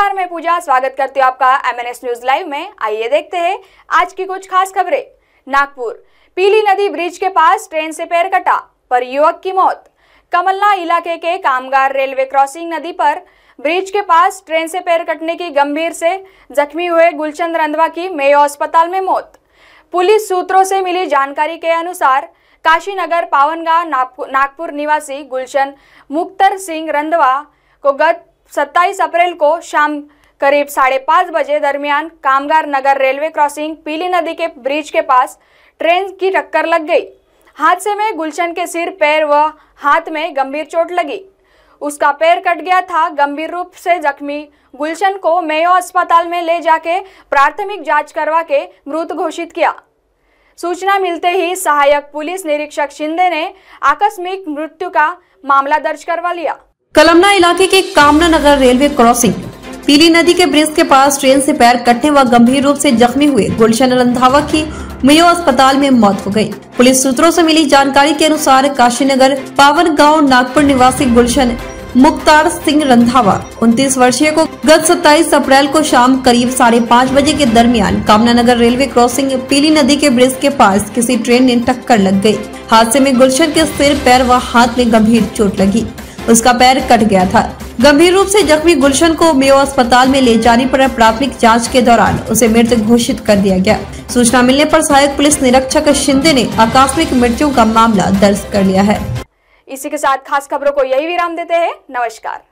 नमस्कार, मैं पूजा स्वागत करती हूँ आपका MNS न्यूज लाइव में। आइए देखते हैं आज की कुछ खास खबरें। नागपुर पीली नदी ब्रिज के पास ट्रेन से पैर कटा पर युवक की मौत। कमलना इलाके के कामगार रेलवे क्रॉसिंग नदी पर ब्रिज के पास ट्रेन से पैर कटने की गंभीर से जख्मी हुए गुलशन रंधवा की मेयो अस्पताल में मौत। पुलिस सूत्रों से मिली जानकारी के अनुसार काशीनगर पावनगांव नागपुर निवासी गुलशन मुख्तर सिंह रंधवा को गत 27 अप्रैल को शाम करीब 5:30 बजे दरमियान कामगार नगर रेलवे क्रॉसिंग पीली नदी के ब्रिज के पास ट्रेन की टक्कर लग गई। हादसे में गुलशन के सिर, पैर व हाथ में गंभीर चोट लगी। उसका पैर कट गया था। गंभीर रूप से जख्मी गुलशन को मेयो अस्पताल में ले जाके प्राथमिक जांच करवा के मृत घोषित किया। सूचना मिलते ही सहायक पुलिस निरीक्षक शिंदे ने आकस्मिक मृत्यु का मामला दर्ज करवा लिया। कलमना इलाके के कामना नगर रेलवे क्रॉसिंग पीली नदी के ब्रिज के पास ट्रेन से पैर कटने व गंभीर रूप से जख्मी हुए गुलशन रंधावा की मेयो अस्पताल में मौत हो गई। पुलिस सूत्रों से मिली जानकारी के अनुसार काशीनगर पावनगांव नागपुर निवासी गुलशन मुख्तार सिंह रंधावा 29 वर्षीय को गत 27 अप्रैल को शाम करीब 5:30 बजे के दरमियान कामना नगर रेलवे क्रॉसिंग पीली नदी के ब्रिज के पास किसी ट्रेन ने टक्कर लग गई। हादसे में गुलशन के सिर, पैर व हाथ में गंभीर चोट लगी। उसका पैर कट गया था। गंभीर रूप से जख्मी गुलशन को मेयो अस्पताल में ले जाने पर प्राथमिक जांच के दौरान उसे मृत घोषित कर दिया गया। सूचना मिलने पर सहायक पुलिस निरीक्षक शिंदे ने आकस्मिक मृत्यु का मामला दर्ज कर लिया है। इसी के साथ खास खबरों को यही विराम देते हैं। नमस्कार।